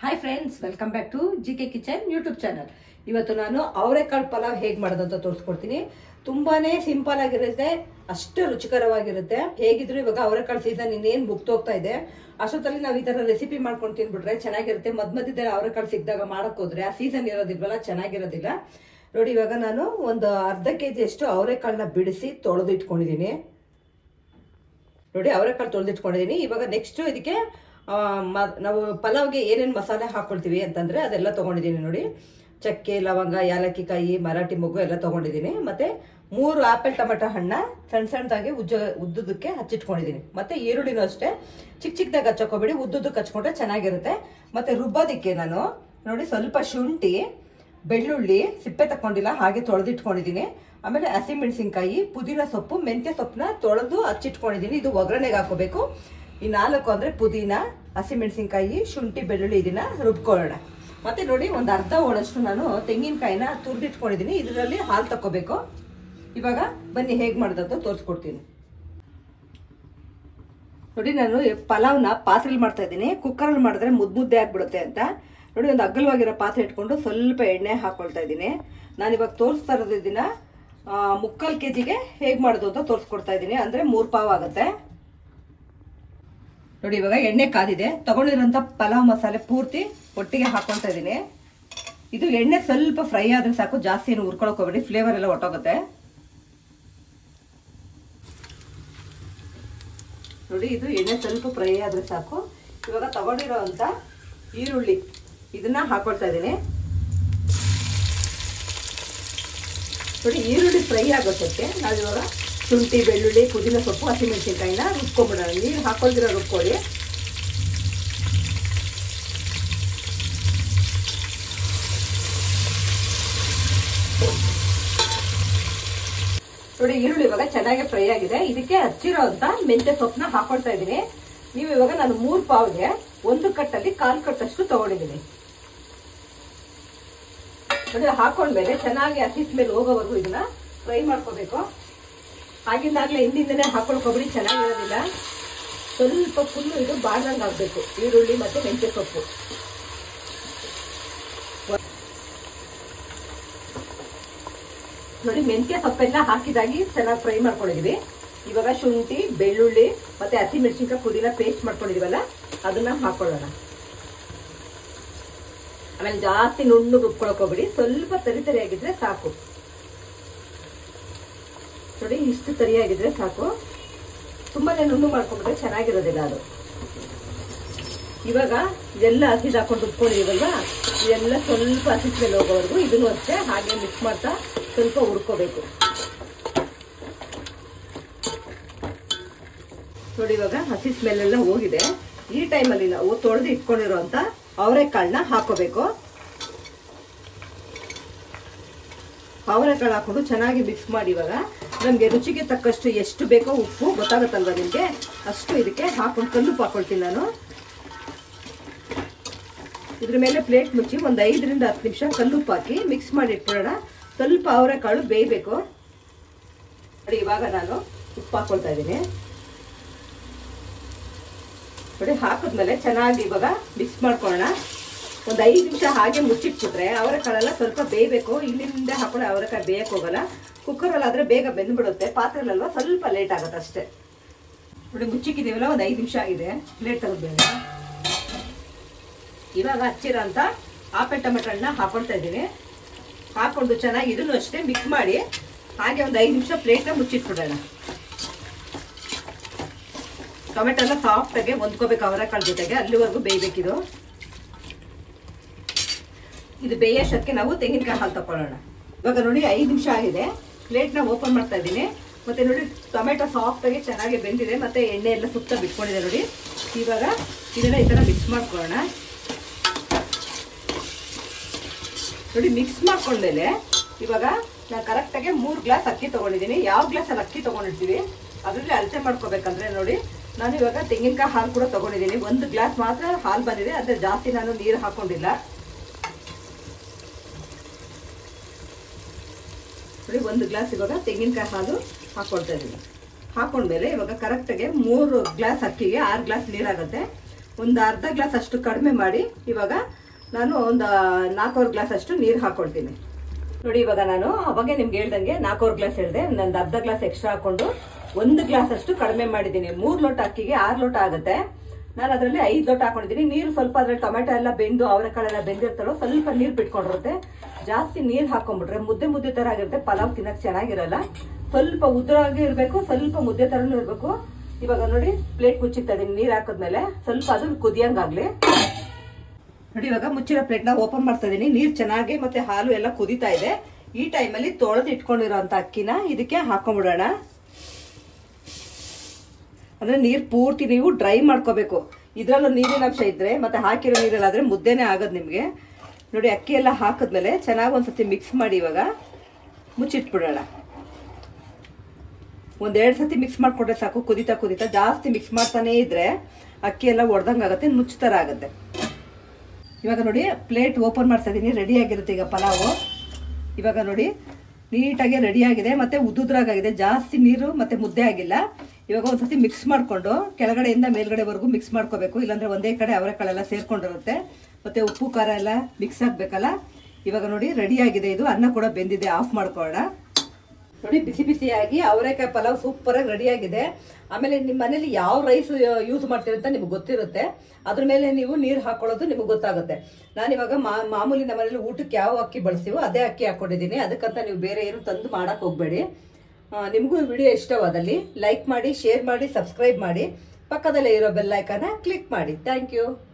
Hi friends, welcome back to GK kitchen YouTube channel. ಇವತ್ತು ನಾನು ಅವರೆಕಾಳು ಪಲಾವ್ ಹೇಗೆ ಮಾಡೋದು ಅಂತ ತೋರಿಸ್ಕೊಡ್ತೀನಿ. ತುಂಬಾನೇ ಸಿಂಪಲ್ ಆಗಿರುತ್ತೆ, ಅಷ್ಟು ರುಚಿಕರವಾಗಿರುತ್ತೆ. ಹೇಗಿದ್ರು ಇವಾಗ ಅವರೆಕಾಳು ಸೀಸನ್ ಇನ್ನೇನು ಮುಗ್ದೋಗ್ತಾ ಇದೆ. ಅಷ್ಟೊತ್ತಲ್ಲಿ ನಾವು ಈ ತರ ರೆಸಿಪಿ ಮಾಡ್ಕೊಂಡು ತಿನ್ಬಿಟ್ರೆ ಚೆನ್ನಾಗಿರುತ್ತೆ. ಮಧ್ಯದಲ್ಲಿ ಅವರೆಕಾಳು ಸಿಕ್ಕಿದಾಗ ಮಾಡಕ್ ಹೋದ್ರೆ ಆ ಸೀಸನ್ ಇರೋದಿಲ್ವಲ್ಲ, ಚೆನ್ನಾಗಿರೋದಿಲ್ಲ. ನೋಡಿ, ಇವಾಗ ನಾನು ಒಂದು ಅರ್ಧ ಕೆಜಿ ಅಷ್ಟು ಅವರೆಕಾಳನ್ನ ಬಿಡಿಸಿ ತೊಳೆದು ಇಟ್ಕೊಂಡಿದ್ದೀನಿ. ನೋಡಿ, ಅವರೆಕಾಳು ತೊಳೆದಿಟ್ಕೊಂಡಿದ್ದೀನಿ. ಇವಾಗ ನೆಕ್ಸ್ಟ್ ಇದಕ್ಕೆ ನಾವು ಪಲಾವ್ಗೆ ಏನೇನು ಮಸಾಲೆ ಹಾಕೊಳ್ತೀವಿ ಅಂತಂದ್ರೆ ಅದೆಲ್ಲ ತಗೊಂಡಿದ್ದೀನಿ. ನೋಡಿ, ಚಕ್ಕೆ, ಲವಂಗ, ಯಾಲಕ್ಕಿ ಕಾಯಿ, ಮರಾಠಿ ಮೊಗ್ಗು ಎಲ್ಲ ತಗೊಂಡಿದ್ದೀನಿ. ಮತ್ತೆ 3 ಆಪಲ್ ಟೊಮೆಟೊ ಹಣ್ಣ ಸಣ್ಣ ಸಣ್ಣದಾಗಿ ಉದ್ದುದಕ್ಕೆ ಹಚ್ಚಿಟ್ಕೊಂಡಿದ್ದೀನಿ. ಮತ್ತೆ ಈರುಳ್ಳಿನೂ ಅಷ್ಟೇ ಚಿಕ್ಕ ಚಿಕ್ಕದಾಗಿ ಹಚ್ಕೋಬೇಡಿ, ಉದ್ದುದಕ್ಕೆ ಹಚ್ಕೊಂಡ್ರೆ ಚೆನ್ನಾಗಿರುತ್ತೆ. ಮತ್ತೆ ರುಬ್ಬೋದಿಕ್ಕೆ ನಾನು ನೋಡಿ ಸ್ವಲ್ಪ ಶುಂಠಿ, ಬೆಳ್ಳುಳ್ಳಿ ಸಿಪ್ಪೆ ತಕೊಂಡಿಲ್ಲ, ಹಾಗೆ ತೊಳೆದಿಟ್ಕೊಂಡಿದ್ದೀನಿ. ಆಮೇಲೆ ಹಸಿಮೆಣಸಿನ್ಕಾಯಿ, ಪುದೀನ ಸೊಪ್ಪು, ಮೆಂತ್ಯ ಸೊಪ್ಪನ್ನ ತೊಳೆದು ಹಚ್ಚಿಟ್ಕೊಂಡಿದ್ದೀನಿ. ಇದು ಒಗ್ಗರಣೆಗೆ ಹಾಕೋಬೇಕು. ಈ 4 ಅಂದ್ರೆ ಪುದೀನ, ಹಸಿಮೆಣಸಿನ್ಕಾಯಿ, ಶುಂಠಿ, ಬೆಳ್ಳುಳ್ಳಿ, ಇದನ್ನ ರುಬ್ಕೊಳ್ಳೋಣ. ಮತ್ತೆ ನೋಡಿ, ಒಂದು ಅರ್ಧ ಹೋಳಷ್ಟು ನಾನು ತೆಂಗಿನಕಾಯಿನ ತುರಿದಿಟ್ಕೊಂಡಿದ್ದೀನಿ. ಇದರಲ್ಲಿ ಹಾಲು ತಗೋಬೇಕು. ಇವಾಗ ಬನ್ನಿ ಹೇಗೆ ಮಾಡೋದಂತ ತೋರಿಸ್ಕೊಡ್ತೀನಿ. ನೋಡಿ, ನಾನು ಪಲಾವ್ನ ಪಾತ್ರೆಯಲ್ಲಿ ಮಾಡ್ತಾ ಇದ್ದೀನಿ. ಕುಕ್ಕರಲ್ಲಿ ಮಾಡಿದ್ರೆ ಮುದ್ದೆ ಆಗ್ಬಿಡುತ್ತೆ ಅಂತ ನೋಡಿ, ಒಂದು ಅಗಲವಾಗಿರೋ ಪಾತ್ರೆ ಇಟ್ಕೊಂಡು ಸ್ವಲ್ಪ ಎಣ್ಣೆ ಹಾಕೊಳ್ತಾ ಇದ್ದೀನಿ. ನಾನಿವಾಗ ತೋರಿಸ್ತಾ ಇರೋದು ಇದನ್ನ 3/4 kg ಹೇಗೆ ಮಾಡೋದು ಅಂತ ತೋರಿಸ್ಕೊಡ್ತಾ ಇದ್ದೀನಿ. ಅಂದ್ರೆ 3 ಪಾವ್ ಆಗುತ್ತೆ. ನೋಡಿ, ಇವಾಗ ಎಣ್ಣೆ ಕಾದಿದೆ. ತಗೊಂಡಿರೋಂಥ ಪಲಾವ್ ಮಸಾಲೆ ಪೂರ್ತಿ ಒಟ್ಟಿಗೆ ಹಾಕೊಳ್ತಾ ಇದ್ದೀನಿ. ಇದು ಎಣ್ಣೆ ಸ್ವಲ್ಪ ಫ್ರೈ ಆದ್ರೆ ಸಾಕು, ಜಾಸ್ತಿ ಏನು ಹುರ್ಕೊಳಕ್ ಹೋಗ್ಬೇಡಿ, ಫ್ಲೇವರ್ ಎಲ್ಲ ಹೊಟ್ಟೋಗುತ್ತೆ. ನೋಡಿ, ಇದು ಎಣ್ಣೆ ಸ್ವಲ್ಪ ಫ್ರೈ ಆದ್ರೆ ಸಾಕು. ಇವಾಗ ತಗೊಂಡಿರೋಂಥ ಈರುಳ್ಳಿ ಇದನ್ನ ಹಾಕೊಳ್ತಾ ಇದ್ದೀನಿ. ನೋಡಿ, ಈರುಳ್ಳಿ ಫ್ರೈ ಆಗೋದಕ್ಕೆ ನಾವಿವಾಗ ಶುಂಠಿ, ಬೆಳ್ಳುಳ್ಳಿ, ಪುದೀನ ಸೊಪ್ಪು, ಹಸಿಮೆಣಸಿನ್ಕಾಯಿನ ರುಬ್ಕೊಂಡ್ಬಿಡೋಣ. ನೀರು ಹಾಕೊಳ್ದಿರ ರುಬ್ಕೊಳ್ಳಿ. ನೋಡಿ, ಈರುಳ್ಳಿ ಇವಾಗ ಚೆನ್ನಾಗಿ ಫ್ರೈ ಆಗಿದೆ. ಇದಕ್ಕೆ ಹಚ್ಚಿರೋ ಅಂತ ಮೆಂತ್ಯ ಸೊಪ್ಪನ್ನ ಹಾಕೊಳ್ತಾ ಇದ್ದೀನಿ. ನೀವು ಇವಾಗ ನಾನು 3 ಪಾವ್ಗೆ 1 ಕಟ್ಟಲ್ಲಿ 1/4 ಕಟ್ಟಷ್ಟು ತಗೊಂಡಿದ್ದೀನಿ. ನೋಡಿ, ಹಾಕೊಂಡ್ಮೇಲೆ ಚೆನ್ನಾಗಿ ಹಸಿ ಸ್ಮೆಲ್ ಹೋಗೋವರೆಗೂ ಇದನ್ನ ಫ್ರೈ ಮಾಡ್ಕೋಬೇಕು. ಆಗಿಂದಾಗ್ಲೇ ಹಿಂದಿಂದನೇ ಹಾಕೊಳ್ಕೊಬಿಡಿ, ಚೆನ್ನಾಗಿರೋದಿಲ್ಲ. ಸ್ವಲ್ಪ ಫುಲ್ಲು ಇದು ಬಾಡ್ದಂಗೆ ಆಗ್ಬೇಕು ಈರುಳ್ಳಿ ಮತ್ತೆ ಮೆಂತ್ಯ ಸೊಪ್ಪು. ನೋಡಿ, ಮೆಂತ್ಯ ಸೊಪ್ಪೆಲ್ಲ ಹಾಕಿದಾಗಿ ಚೆನ್ನಾಗಿ ಫ್ರೈ ಮಾಡ್ಕೊಂಡಿದೀವಿ. ಇವಾಗ ಶುಂಠಿ, ಬೆಳ್ಳುಳ್ಳಿ ಮತ್ತೆ ಹಸಿಮೆಣಸಿನ್ಕಾಯಿ, ಪುದೀನ ಪೇಸ್ಟ್ ಮಾಡ್ಕೊಂಡಿದೀವಲ್ಲ ಅದನ್ನ ಹಾಕೊಳ್ಳೋಣ. ಆಮೇಲೆ ಜಾಸ್ತಿ ನುಣ್ಣು ರುಬ್ಕೊಳಕ್ ಹೋಗ್ಬಿಡಿ, ಸ್ವಲ್ಪ ತರಿಯಾಗಿದ್ರೆ ಸಾಕು. ನೋಡಿ, ಇಷ್ಟು ತರಿಯಾಗಿದ್ರೆ ಸಾಕು. ತುಂಬಾನೇ ನುಣ್ಣು ಮಾಡ್ಕೊಂಡ್ರೆ ಚೆನ್ನಾಗಿರೋದಿಲ್ಲ ಅದು. ಇವಾಗ ಇದೆಲ್ಲ ಹಸಿದು ಹಾಕೊಂಡು ರುಬ್ಕೊಂಡಿದೀವಲ್ವಾ, ಇದೆಲ್ಲ ಸ್ವಲ್ಪ ಹಸಿ ಸ್ಮೆಲ್ ಹೋಗೋವರೆಗೂ ಇದನ್ನು ಅಷ್ಟೇ ಹಾಗೆ ಮಿಕ್ಸ್ ಮಾಡ್ತಾ ಸ್ವಲ್ಪ ಹುರ್ಕೋಬೇಕು. ನೋಡಿ, ಇವಾಗ ಹಸಿ ಸ್ಮೆಲ್ ಎಲ್ಲ ಹೋಗಿದೆ. ಈ ಟೈಮಲ್ಲಿ ನಾವು ತೊಳೆದು ಇಟ್ಕೊಂಡಿರೋಂತ ಅವರೆಕಾಳನ್ನ ಹಾಕೋಬೇಕು. ಅವರೆಕಾಳು ಹಾಕೊಂಡು ಚೆನ್ನಾಗಿ ಮಿಕ್ಸ್ ಮಾಡಿ. ಇವಾಗ ನಮ್ಗೆ ರುಚಿಗೆ ತಕ್ಕಷ್ಟು ಎಷ್ಟು ಬೇಕೋ ಉಪ್ಪು ಗೊತ್ತಾಗುತ್ತಲ್ವಾ ನಿಮ್ಗೆ, ಅಷ್ಟು ಇದಕ್ಕೆ ಹಾಕೊಂಡು ಕಲ್ಲುಪ್ಪು ಹಾಕೊಳ್ತೀನಿ ನಾನು. ಇದ್ರ ಮೇಲೆ ಪ್ಲೇಟ್ ಮುಚ್ಚಿ ಒಂದು 5 ರಿಂದ 10 ನಿಮಿಷ ಕಲ್ಲುಪ್ಪು ಹಾಕಿ ಮಿಕ್ಸ್ ಮಾಡಿ ಇಟ್ಬಿಡೋಣ. ಸ್ವಲ್ಪ ಅವರೆಕಾಳು ಬೇಯಬೇಕು. ನೋಡಿ, ಇವಾಗ ನಾನು ಉಪ್ಪು ಹಾಕೊಳ್ತಾ ಇದ್ದೀನಿ. ನೋಡಿ, ಹಾಕಿದ್ಮೇಲೆ ಚೆನ್ನಾಗಿ ಇವಾಗ ಮಿಕ್ಸ್ ಮಾಡ್ಕೊಳ್ಳೋಣ. ಒಂದು 5 ನಿಮಿಷ ಹಾಗೆ ಮುಚ್ಚಿಟ್ಬಿಟ್ರೆ ಅವರೆಕಾಳೆಲ್ಲ ಸ್ವಲ್ಪ ಬೇಯಬೇಕು. ಇಲ್ಲಿಂದ ಹಾಕೊಂಡು ಅವರೆಕಾಳು ಬೇಯಕ್ಕೆ ಹೋಗಲ್ಲ. ಕುಕ್ಕರಲ್ಲಿ ಆದ್ರೆ ಬೇಗ ಬೆಂದ್ಬಿಡುತ್ತೆ, ಪಾತ್ರೆಯಲ್ವಾ ಸ್ವಲ್ಪ ಲೇಟ್ ಆಗುತ್ತೆ ಅಷ್ಟೇ. ನೋಡಿ, ಮುಚ್ಚಿಕ್ಕಿದೀವಲ್ಲ, ಒಂದು 5 ನಿಮಿಷ ಆಗಿದೆ. ಪ್ಲೇಟ್ ತೆಗೆದ್ಮೇಲೆ ಇವಾಗ ಹಚ್ಚಿರೋ ಅಂತ ಆಪಲ್ ಟೊಮೆಟೊ ಹಣ್ಣ ಹಾಕೊಳ್ತಾ ಇದ್ದೀನಿ. ಹಾಕೊಂಡು ಚೆನ್ನಾಗಿ ಇದನ್ನು ಅಷ್ಟೇ ಮಿಕ್ಸ್ ಮಾಡಿ ಹಾಗೆ ಒಂದು 5 ನಿಮಿಷ ಪ್ಲೇಟ್ನ ಮುಚ್ಚಿಟ್ಬಿಡೋಣ. ಟೊಮೆಟೊ ಎಲ್ಲ ಸಾಫ್ಟ್ ಆಗಿ ಹೊಂದ್ಕೋಬೇಕು ಅವರೆಕಾಳು ಜೊತೆಗೆ, ಅಲ್ಲಿವರೆಗೂ ಬೇಯಬೇಕಿದು. ಇದು ಬೇಯೋಷ್ಟಕ್ಕೆ ನಾವು ತೆಂಗಿನಕಾಯಿ ಹಾಲು ತಕೊಳ್ಳೋಣ. ಇವಾಗ ನೋಡಿ, 5 ನಿಮಿಷ ಆಗಿದೆ. ಪ್ಲೇಟ್ನ ಓಪನ್ ಮಾಡ್ತಾ ಇದ್ದೀನಿ. ಮತ್ತೆ ನೋಡಿ, ಟೊಮೆಟೊ ಸಾಫ್ಟ್ ಆಗಿ ಚೆನ್ನಾಗಿ ಬೆಂದಿದೆ, ಮತ್ತೆ ಎಣ್ಣೆ ಎಲ್ಲ ಸುತ್ತ ಬಿಟ್ಕೊಂಡಿದೆ. ನೋಡಿ, ಇವಾಗ ಇದನ್ನ ಈ ತರ ಮಿಕ್ಸ್ ಮಾಡ್ಕೊಳ್ಳೋಣ. ನೋಡಿ, ಮಿಕ್ಸ್ ಮಾಡ್ಕೊಂಡ್ಮೇಲೆ ಇವಾಗ ನಾನು ಕರೆಕ್ಟಾಗಿ 3 ಗ್ಲಾಸ್ ಅಕ್ಕಿ ತಗೊಂಡಿದ್ದೀನಿ. ಯಾವ ಗ್ಲಾಸಲ್ಲಿ ಅಕ್ಕಿ ತಗೊಂಡಿರ್ತೀವಿ ಅದರಲ್ಲಿ ಅಳತೆ ಮಾಡ್ಕೋಬೇಕಂದ್ರೆ ನೋಡಿ, ನಾನು ಇವಾಗ ತೆಂಗಿನಕಾಯಿ ಹಾಲು ಕೂಡ ತಗೊಂಡಿದ್ದೀನಿ. 1 ಗ್ಲಾಸ್ ಮಾತ್ರ ಹಾಲು ಬಂದಿದೆ, ಅಂದ್ರೆ ಜಾಸ್ತಿ ನಾನು ನೀರು ಹಾಕೊಂಡಿಲ್ಲ. ನೋಡಿ, 1 ಗ್ಲಾಸ್ ಇವಾಗ ತೆಂಗಿನಕಾಯಿ ಹಾಲು ಹಾಕೊಳ್ತಾ ಇದ್ದೀನಿ. ಹಾಕೊಂಡ್ಮೇಲೆ ಇವಾಗ ಕರೆಕ್ಟಾಗಿ 3 ಗ್ಲಾಸ್ ಅಕ್ಕಿಗೆ 6 ಗ್ಲಾಸ್ ನೀರಾಗುತ್ತೆ. ಒಂದು ಅರ್ಧ ಗ್ಲಾಸ್ ಅಷ್ಟು ಕಡಿಮೆ ಮಾಡಿ ಇವಾಗ ನಾನು ಒಂದು 4 ಗ್ಲಾಸ್ ಅಷ್ಟು ನೀರು ಹಾಕೊಳ್ತೀನಿ ನೋಡಿ. ಇವಾಗ ನಾನು ಅವಾಗೆ ನಿಮ್ಗೆ ಹೇಳ್ದಂಗೆ 4 ಗ್ಲಾಸ್ ಹೇಳಿದೆ, ಒಂದು ಅರ್ಧ ಗ್ಲಾಸ್ ಎಕ್ಸ್ಟ್ರಾ ಹಾಕೊಂಡು 1 ಗ್ಲಾಸ್ ಅಷ್ಟು ಕಡಿಮೆ ಮಾಡಿದ್ದೀನಿ. 3 ಲೋಟ ಅಕ್ಕಿಗೆ 6 ಲೋಟ ಆಗುತ್ತೆ. ನಾನು ಅದರಲ್ಲಿ 5 ಲೋಟ ಹಾಕೊಂಡಿದ್ದೀನಿ. ನೀರು ಸ್ವಲ್ಪ ಅದ್ರಲ್ಲಿ ಟೊಮೆಟೊ ಎಲ್ಲ ಬೆಂದು ಅವರೆಕಾಳೆಲ್ಲ ಬೆಂದಿರ್ತಾರೋ ಸ್ವಲ್ಪ ನೀರು ಬಿಟ್ಕೊಂಡಿರುತ್ತೆ. ಜಾಸ್ತಿ ನೀರು ಹಾಕೊಂಡ್ಬಿಟ್ರೆ ಮುದ್ದೆ ತರ ಆಗಿರುತ್ತೆ, ಪಲಾವ್ ತಿನ್ನಕ್ ಚೆನ್ನಾಗಿರಲ್ಲ. ಸ್ವಲ್ಪ ಉದ್ರಾಗಿ ಇರ್ಬೇಕು, ಸ್ವಲ್ಪ ಮುದ್ದೆ ತರನು ಇರ್ಬೇಕು. ಇವಾಗ ನೋಡಿ ಪ್ಲೇಟ್ ಮುಚ್ಚಿಕ್ತಾ ಇದೀನಿ ನೀರ್ ಹಾಕಿದ್ಮೇಲೆ ಸ್ವಲ್ಪ ಅದು ಕುದಿಯಂಗಾಗ್ಲಿ ನೋಡಿ. ಇವಾಗ ಮುಚ್ಚಿರೋ ಪ್ಲೇಟ್ ನ ಓಪನ್ ಮಾಡ್ತಾ ಇದೀನಿ. ನೀರ್ ಚೆನ್ನಾಗಿ ಮತ್ತೆ ಹಾಲು ಎಲ್ಲ ಕುದೀತಾ ಇದೆ. ಈ ಟೈಮಲ್ಲಿ ತೊಳೆದು ಇಟ್ಕೊಂಡಿರೋಂತ ಅಕ್ಕಿನ ಇದಕ್ಕೆ ಹಾಕೊಂಡ್ಬಿಡೋಣ. ಅಂದ್ರೆ ನೀರ್ ಪೂರ್ತಿ ನೀವು ಡ್ರೈ ಮಾಡ್ಕೋಬೇಕು. ಇದ್ರಲ್ಲೂ ನೀರಿನ ಅಂಶ ಇದ್ರೆ ಮತ್ತೆ ಹಾಕಿರೋ ನೀರಲ್ಲಾದ್ರೆ ಮುದ್ದೆನೇ ಆಗೋದು ನಿಮ್ಗೆ. ನೋಡಿ ಅಕ್ಕಿ ಎಲ್ಲ ಹಾಕಿದ್ಮೇಲೆ ಚೆನ್ನಾಗಿ ಒಂದ್ಸತಿ ಮಿಕ್ಸ್ ಮಾಡಿ ಇವಾಗ ಮುಚ್ಚಿಟ್ಬಿಡೋಣ. 1-2 ಸತಿ ಮಿಕ್ಸ್ ಮಾಡ್ಕೊಂಡ್ರೆ ಸಾಕು. ಕುದಿತಾ ಜಾಸ್ತಿ ಮಿಕ್ಸ್ ಮಾಡ್ತಾನೆ ಇದ್ರೆ ಅಕ್ಕಿ ಎಲ್ಲ ಒಡ್ದಂಗಾಗತ್ತೆ, ನುಚ್ಚುತ್ತರ ಆಗುತ್ತೆ. ಇವಾಗ ನೋಡಿ ಪ್ಲೇಟ್ ಓಪನ್ ಮಾಡ್ತಾ ಇದೀನಿ. ರೆಡಿ ಆಗಿರುತ್ತೆ ಈಗ ಪಲಾವು. ಇವಾಗ ನೋಡಿ ನೀಟಾಗಿ ರೆಡಿ ಆಗಿದೆ ಮತ್ತೆ ಉದ್ದುದ್ರಾಗಿದೆ, ಜಾಸ್ತಿ ನೀರು ಮತ್ತೆ ಮುದ್ದೆ ಆಗಿಲ್ಲ. ಇವಾಗ ಒಂದ್ಸತಿ ಮಿಕ್ಸ್ ಮಾಡ್ಕೊಂಡು ಕೆಳಗಡೆಯಿಂದ ಮೇಲ್ಗಡೆವರೆಗೂ ಮಿಕ್ಸ್ ಮಾಡ್ಕೋಬೇಕು, ಇಲ್ಲಾಂದ್ರೆ ಒಂದೇ ಕಡೆ ಅವರೆಕಾಳೆಲ್ಲ ಸೇರ್ಕೊಂಡಿರುತ್ತೆ. ಮತ್ತೆ ಉಪ್ಪು ಖಾರ ಎಲ್ಲ ಮಿಕ್ಸ್ ಆಗ್ಬೇಕಲ್ಲ. ಇವಾಗ ನೋಡಿ ರೆಡಿ ಆಗಿದೆ ಇದು. ಅನ್ನ ಕೂಡ ಬೆಂದಿದೆ, ಆಫ್ ಮಾಡ್ಕೊಳ್ಳೋಣ. ನೋಡಿ ಬಿಸಿಯಾಗಿ ಅವರೆಕಾಯಿ ಪಲಾವ್ ಸೂಪರ್ ಆಗಿ ರೆಡಿ ಆಗಿದೆ. ಆಮೇಲೆ ನಿಮ್ಮ ಮನೇಲಿ ಯಾವ ರೈಸ್ ಯೂಸ್ ಮಾಡ್ತೀರಿ ಅಂತ ನಿಮ್ಗೆ ಗೊತ್ತಿರುತ್ತೆ. ಅದ್ರ ಮೇಲೆ ನೀವು ನೀರು ಹಾಕೊಳ್ಳೋದು ನಿಮ್ಗೆ ಗೊತ್ತಾಗುತ್ತೆ. ನಾನಿವಾಗ ಮಾಮೂಲಿ ನಮ್ಮ ಮನೇಲಿ ಊಟಕ್ಕೆ ಯಾವ ಅಕ್ಕಿ ಬಳಸ್ತೀವೋ ಅದೇ ಅಕ್ಕಿ ಹಾಕೊಂಡಿದ್ದೀನಿ. ಅದಕ್ಕಂತ ನೀವು ಬೇರೆ ಏನು ತಂದು ಮಾಡಕ್ ಹೋಗ್ಬೇಡಿ. ನಿಮಗೂ ವಿಡಿಯೋ ಇಷ್ಟವಾದಲ್ಲಿ ಲೈಕ್ ಮಾಡಿ, ಶೇರ್ ಮಾಡಿ, ಸಬ್ಸ್ಕ್ರೈಬ್ ಮಾಡಿ, ಪಕ್ಕದಲ್ಲೇ ಇರೋ ಬೆಲ್ ಐಕಾನ್ನ ಕ್ಲಿಕ್ ಮಾಡಿ. Thank you.